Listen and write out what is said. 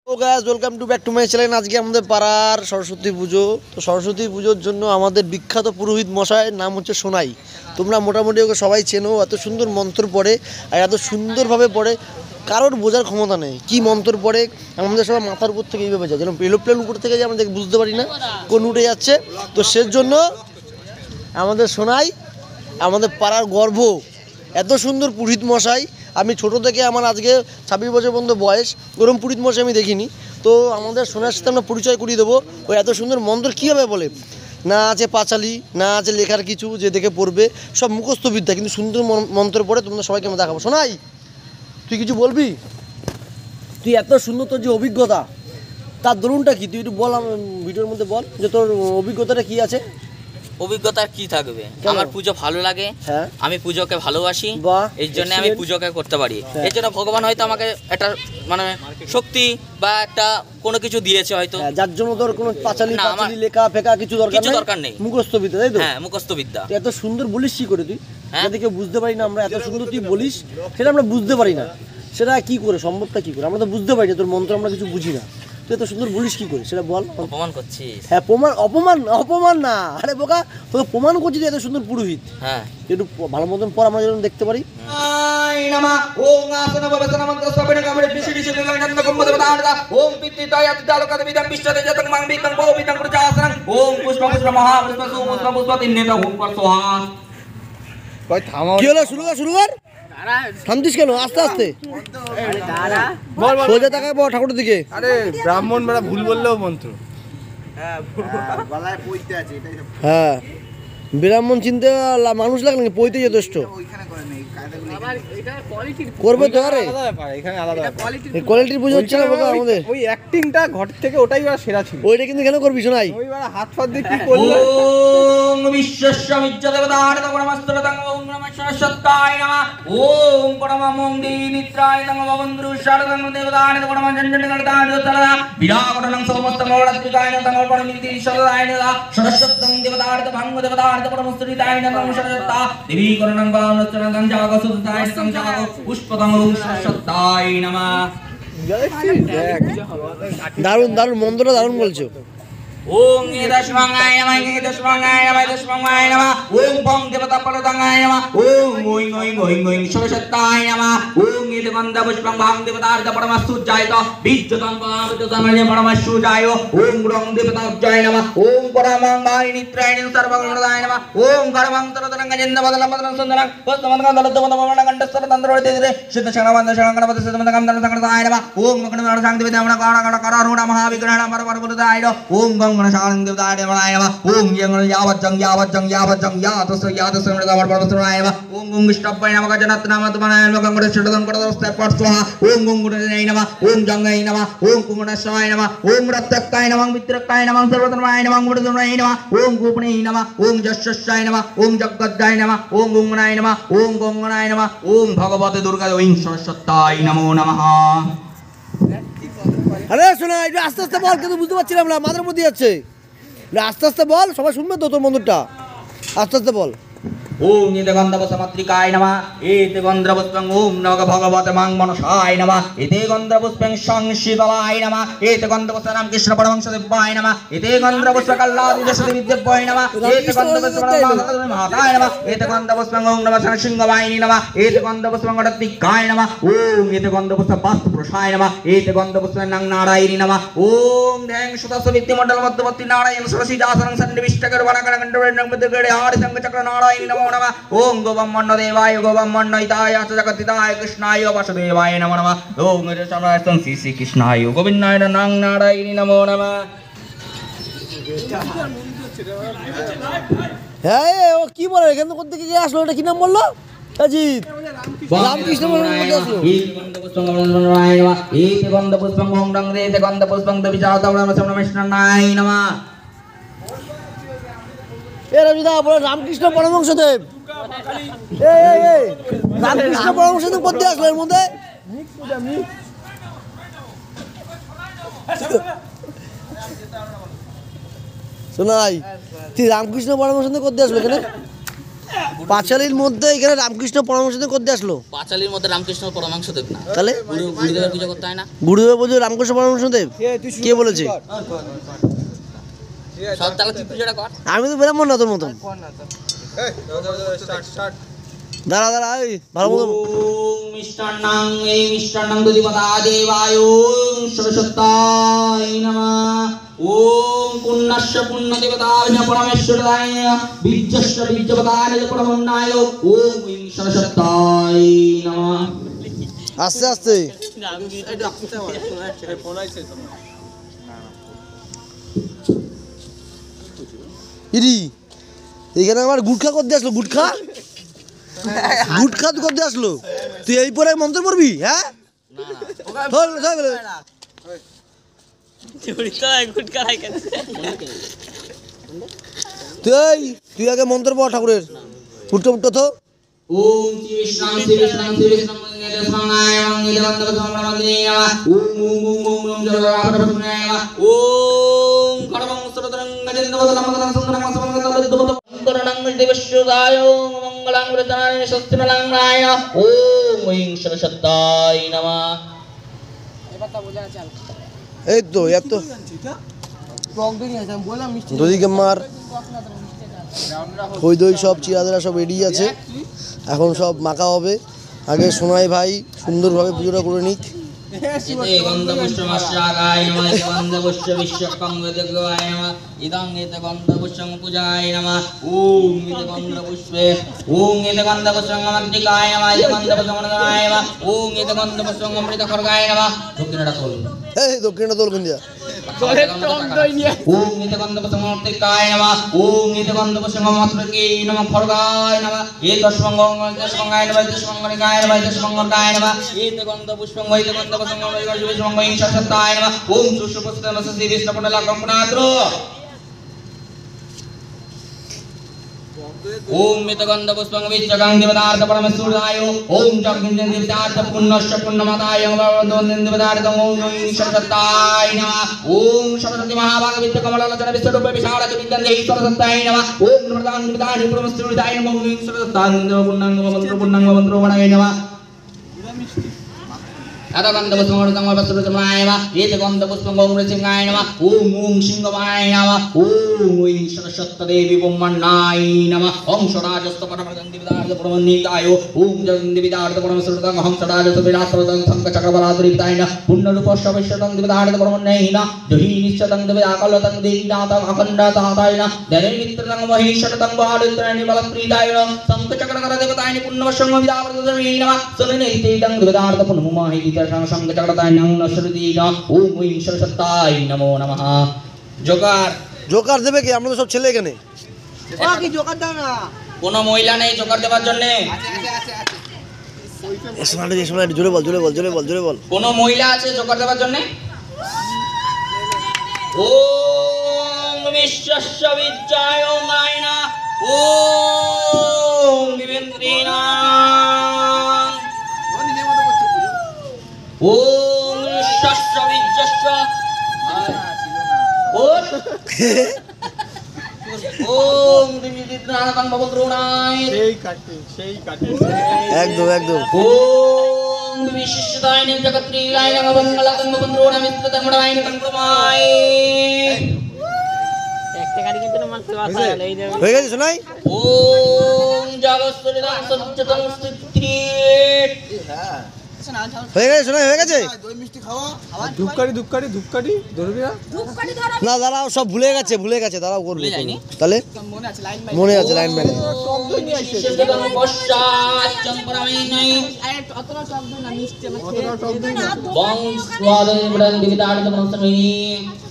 O guys welcome to back to my channel. আজকে আমাদের পাড়ার সরস্বতী পুজো। তো সরস্বতী পুজোর জন্য আমাদের বিখ্যাত পুরোহিত মশাইয়ের নাম হচ্ছে সোনাই। তোমরা মোটামুটি ওকে সবাই চেনো। এত সুন্দর মন্ত্র পড়ে আর এত সুন্দরভাবে পড়ে, কারোর বোঝার ক্ষমতা নেই কি মন্ত্র পড়ে। আমাদের সবাই মাথার উপর থেকে এইভাবে যায়, যেন এরোপ্লেন উপর থেকে যায়, আমাদের বুঝতে পারি না কোন উঠে যাচ্ছে। তো সেজন্য আমাদের সোনাই আমাদের পাড়ার গর্ব, এত সুন্দর পুরোহিত মশাই। আমি ছোটো থেকে আমার আজকে 26 বছর পর্যন্ত বয়স, ওরম পুরোহিত মশাই আমি দেখিনি। তো আমাদের সোনার সাথে আমরা পরিচয় করিয়ে দেবো। ওই এত সুন্দর মন্ত্র কীভাবে বলে, না আছে পাঁচালি, না আছে লেখার কিছু যে দেখে পড়বে, সব মুখস্থ বিদ্যা, কিন্তু সুন্দর মন্ত্র পড়ে তোমাদের সবাইকে আমরা দেখাবো। সোনাই, তুই কিছু বলবি? তুই এত সুন্দর, তোর যে অভিজ্ঞতা, তার দরুনটা কি তুই একটু বল, ভিডিওর মধ্যে বল যে তোর অভিজ্ঞতাটা কী আছে। অভিজ্ঞতা কি থাকবে, আমার পুজো ভালো লাগে, আমি পুজোকে ভালোবাসি, এই জন্য আমি পুজোকে করতে পারি। এর জন্য ভগবান হয়তো আমাকে একটা মানে শক্তি বা একটা কোনো কিছু দিয়েছে হয়তো, যার জন্য তোর কোনো পাঁচালি লেখা ফেকা কিছু দরকার নেই, মুখস্থ বিদ্যা, তাই তো? হ্যাঁ, মুখস্থ বিদ্যা। এত সুন্দর বলিস কি করে তুই? যাতে কেউ বুঝতে পারি না আমরা, এত সুন্দর তুই বলিস, সেটা আমরা বুঝতে পারি না। সেটা কি করে সম্ভবটা কি করে, আমরা তো বুঝতে পারি না, তোর মন্ত্র আমরা কিছু বুঝি না। তুই এত সুন্দর বলিস কি করে সেটা বল। অপমান করছিস? হ্যাঁ, অপমান না, আরে বোকা, তোকে প্রমাণ করছি এত সুন্দর পুরোহিত। হ্যাঁ, একটু ভালো মতন পর আমরা যেন দেখতে পারি। কি হলো, শুরু কর। থামতিস কেন? আস্তে আস্তে সোজা তাকায় বল ঠাকুরের দিকে। আরে ব্রাহ্মণ বেড়া ভুল বললেও মন্ত্র। হ্যাঁ, ব্রাহ্মণ চিনতে মানুষ লাগলে পইতে যথেষ্ট করবে তো। আরে কোয়ালিটির পুজো হচ্ছে না আমাদের, ওই অ্যাক্টিংটা ঘর থেকে ওটাই ওরা সেরা ছিল। ওইটা কিন্তু কেন করবি শোনাই? ওই হাত ফাত দিয়ে কি করলো। ওম বিশ্বস্য দেবতায় নমঃ নমস্তুতাং ওম নমঃ সরস্বত্যায় নমঃ ওম পরমং দেবী মিত্রায় নমঃ বন্ধু শারদং দেবতায় নমঃ নমঃ জনজনগণতায় নমঃ বিরাগণং সমস্ত নবরাত্রিকায় নমঃ পরমিতি সদায় নমঃ সরস্বত্যং দেবতায় ভাঙ্গ দেবতায় পরমস্তুতায় নমঃ সরস্বত্তা দেবী করণং বামনচরণং জাগসুতায় সংজাগো পুষ্পতং সরস্বত্যায় নমঃ। দারুণ দারুণ মন্ত্রটা দারুণ বলছো। ওম এদশমঙ্গায় নমঃ এদশমঙ্গায় নমঃ এদশমঙ্গায় নমঃ ওম পং দেবতা পরদাঙ্গায় নমঃ ওম ওই ওই ওই ওই সরস্বত্যায় নমঃ ওম এদগন্ধ পুষ্পং ভাং দেবতার্থ পরমসুজায়ত বিজ্জতং পাবততমনে পরমসুজায় ওম রং দেবতাজ্জায় নমঃ ওম পরমঙ্গায় নিত্রায় সর্বগুণদায় নমঃ ওম গর্ভং তরতরঙ্গ জেন্দ বদল বদল সুন্দরং পস্তমঙ্গ দলদ বদল গণ্ডস্তর তন্ত্রোদিতে সিদ্ধ শঙ্গবন্ধ শঙ্গণপদ সিদ্ধমঙ্গম দলসঙ্গদায় নমঃ ওম মকণমণ সাংতি বিদ্যামণ কারণ করুণ মহাবিগ্রহণ পরপরবুদায় ওম গঙ্গণ শালং দেবতায় নমঃ ওম যঙ্গণ যাবজ্জং ইয়াতস নমঃ পরমস্তুনায় নমঃ ওম গঙ্গিষ্টব্বায় নমঃ গজনাত নাম তুমানায় নমঃ গঙ্গণ ষড়দং করদস্তায় পরস্বহা ওম গঙ্গুণায় নমঃ ওম জঙ্গায় নমঃ ওম কুমুণাশায় নমঃ ওম রত্তকায় নমঃ মিত্রকায় নমঃ সর্বতমায় নমঃ মুড়দনায় নমঃ ওম গোপনে নমঃ ওম যশ্বস্যায় নমঃ ওম জগদ্গায় নমঃ ওম গঙ্গনায় নমঃ ওম গঙ্গনায় নমঃ ওম ভগবতে দুর্গা ওম সরস্বত্যায় নমো নমঃ। আরে শোনা, এটা আস্তে আস্তে বল, কিন্তু বুঝতে পারছিলাম না, মাথার মধ্যে যাচ্ছে। আস্তে আস্তে বল, সবাই শুনবে তো তোর মন্ত্রটা, আস্তে আস্তে বল। ওম এতে গন্ধপুষ্পমাত্রিকায় নমঃ এতে গন্ধপুষ্পং ওম নমঃ ভগবতে মাং মনসায় নমঃ এতে গন্ধপুষ্পং সংশীতলায় নমঃ এতে গন্ধপুষ্পং রামকৃষ্ণ পরমহংসদেবায় নমঃ এতে গন্ধপুষ্পং কল্লাদিদেবদেবায় নমঃ এতে গন্ধপুষ্পং মাতায় নমঃ এতে গন্ধপুষ্পং ওম নমঃ সংসিংহবাহিনী নমঃ এতে গন্ধপুষ্পং গণতিকায় নমঃ ওম এতে গন্ধপুষ্পং বাস্তুপ্রসায় নমঃ এতে গন্ধপুষ্পং নং নারায়ণী নমঃ ওম ধ্যাং সুতস্বিদ্যা মণ্ডল মধ্যবর্তী নারায়ণ সরসী দাসং সন্নিবিষ্টকর বনগণগণ্ডবর্ণং মধ্যগড়ে আড় সংচক্র নারায়ণী নমঃ নমঃ ওম গোবম্মন্ন দেবায় গোবম্মন্ন হিতায় জগদ্দিতায় কৃষ্ণায় বাসুদেবায় নমঃ নমঃ ওম সমস্তং শ্রী কৃষ্ণায় গোবিন্দায় নং নারায়ণী নমো নমঃ। হ্যাঁ, ও কি বলে এখানে কোথা থেকে আসলো, এটা কি নাম বললো? অজিত রামকৃষ্ণ মধ্যে আসলো। এতে গন্ধপুষ্পং ওম রং এতে গন্ধপুষ্পং দেবিজাতমনমস্মরণায় নমঃ। এ রবিদা বলে রামকৃষ্ণ পরমহংসদেব, রামকৃষ্ণ পরমহংসদেব কোথা আসলো এর মধ্যে? শোনাই, তুই রামকৃষ্ণ পরমহংসদেব কোথা আসলো এখানে? পাঁচালীর মধ্যে এখানে রামকৃষ্ণ পরমহংসদেব করতে আসলো। পাঁচালীর মধ্যে রামকৃষ্ণ পরমাংশদেব না, তাহলে গুরুদেবের পুজো করতে হয় না? গুরুদেব বলছে রামকৃষ্ণ পরমহংসদেব, কে বলেছে? সব তাহলে তুই পুজোটা কর। আমি তো ব্রাহ্মণ না তোর মতন। দাঁড়া দাঁড়া, এই ভালো মতো ওম মিষ্টান্নাং এই মিষ্টান্নাং দুদিপদা দেবায় ওম সরস্বত্যায় নমঃ। ওম পুণ্যস্য পুণ্যদেবতায় পরমেশ্বরায় বীর্যস্য বীর্যপদায় পরমন্নায় ওম সরস্বত্যায় নমঃ। আস্তে আস্তে। ইরি এখানে আমার গুটখা করতে আসলো, গুটখা গুটখা তুই করতে আসলো, তুই এই পরে মন্ত্র পড়বি? হ্যাঁ তুই আগে মন্ত্র পড় ঠাকুরের, ফুটতে ফুটতে তো। ওম শ্রীকৃষ্ণং শ্রীকৃষ্ণং শ্রীকৃষ্ণং মঙ্গলসমায় মঙ্গলবন্দবসমরমন্দিরে নমঃ। ওম ওম ওম ওম ওম জগদাপরপুণ্যায় নমঃ। ওম খড়গং সরদরং গজেন্দ্রবদলং মদনং সুন্দরং মসমঙ্গলদুবদং অন্তরণং দেবশ্রুদায় মঙ্গলাং রতনায় স্বস্তিনলাং রায়। ওম ঐং সরস্বত্যায় নমঃ। এই তো এত দদিকে মার খই দই সব চিরাদরা সব রেডি আছে, এখন সব মাখা হবে। আগে সোনাই ভাই সুন্দরভাবে পুজোটা করে নিক। ইতে গন্ধপুষ্পমস্যাগায় নমঃ। ইতে গন্ধপুষ্প বিশ্বকং বেদগ্রহায় নমঃ। ইদং ইতে গন্ধপুষ্পং পূজায় নমঃ। ওম ইতে গন্ধপুষ্পে ওম ইতে গন্ধপুষ্পং মন্ত্রিকায় নমঃ। ইতে গন্ধপুষ্পং মন্ত্রিকায় নমঃ। ওম ইতে গন্ধপুষ্পং অমৃতখড়গায় নমঃ। দক্ষিণাটা তোল। এই দক্ষিণটা তোলবেন দিয়া। ওম ইতে গন্ধপুষ্পং মন্ত্রিকায় নমঃ। ওম ইতে গন্ধপুষ্পং মন্ত্রিকে নমঃ খড়গায় নমঃ। ইতে দশমঙ্গং দশমঙ্গায় নমঃ। ইতে দশমঙ্গলিকায় নমঃ। ইতে দশমঙ্গলায় নমঃ। ইতে গন্ধপুষ্পং ইতে গন্ধপুষ্পং মঙ্গলসত্তায় নমঃ। ওম সুষুপ্তমস্য শ্রী বিষ্ণুপটলাকং পুনাত্র। ওম মিতগন্ধপুষ্পং বিশ্বকং দেবতার্থ পরমেশ্বরায়। ওম জগন্নাথ দেবতার্থ পুণ্যস্য পুণ্যমাতায় ভগবন্তং দেবতার্থ ওম সরস্বত্যায় নমঃ। ওম সরস্বতী মহাভাগ বিশ্বকমললোচন বিশ্বরূপ বিশালাচ বিদ্যাং দেহি সরস্বত্যায় নমঃ। ওম নমঃ দেবতায় পরমেশ্বরায় নমঃ। ওম সরস্বত্যায় পুণ্যাং মন্ত্র বণায় নমঃ। গন্ধপুষ্পং বস্ত্রচমায় নমঃ। এতে গন্ধপুষ্পং গৌরসিংহায় নমঃ। ওম ওম সিংহমায় নমঃ। ওম ওই সরস্বত্যদেবী ব্রহ্মণ্যায় নমঃ। হংসরাজস্ত পরমদং দেবতার্থ পরমনিতায়। ওম জগন্দেবতার্থ পরমসুরতং হংসরাজস্ত বিরাটতং শঙ্খচক্রবরাধরিতায় নমঃ। পুণ্যরূপস্য বিশ্বতং দেবতার্থ পরমন্যায় নমঃ। জহি নিশ্চতং দেবতাকলতং দেবীনাথং অখণ্ডতাতায় নমঃ। দেবীমিত্রতং মহিষতং বাহাদুত্রাণি বলপ্রীতায় নমঃ। শঙ্খচক্রকর দেবতায় পুণ্যবশ্যং বিদাবরতমে নমঃ। সলেনৈতেদং দেবতার্থ পুণ্যমোমাহি সংগচক্রতায় নমঃ নমঃ। ওম ঐং সরস্বত্যায় নমো নমঃ। জোকার জোকার দেবে কি? আমরা তো সব ছেলে এখানে। কোন মহিলা নেই জোকার দেওয়ার জন্য? জোরে বল জোরে বল জোরে বল জোরে বল। কোন মহিলা আছে জোকার দেওয়ার জন্য? ওম বিশ্বস্য বিজ্জায় মায়না। ওম বিবেন্দ্রিনা। ওম বিশ্বস্য বিজ্জস্য। ওম দিবিদিত্রাণাং ভবদ্রোণায়। একদম একদম। ওম বিশিষ্টতায় জগত্রীলায় নমঃ। মঙ্গলাং ভবদ্রোণাং মিত্রতং মণায় নমঃ। হয়ে গেছে শোনাই? ওম জগৎসরিতাং সচ্চতং স্থিতির। হয়ে গেছে শোনাই? হয়ে গেছে। ধূপকাঠি ধূপকাঠি ধূপকাঠি ধরবি না? না দাঁড়াও, সব ভুলে গেছে দাঁড়াও করবো। তাহলে মনে আছে লাইন ম্যান। বিশিষ্টতং পশ্চাচ্চং পরমেণৈ। বং স্বাদং ব্রহ্ম দিবিতার্থ পরমস্মি।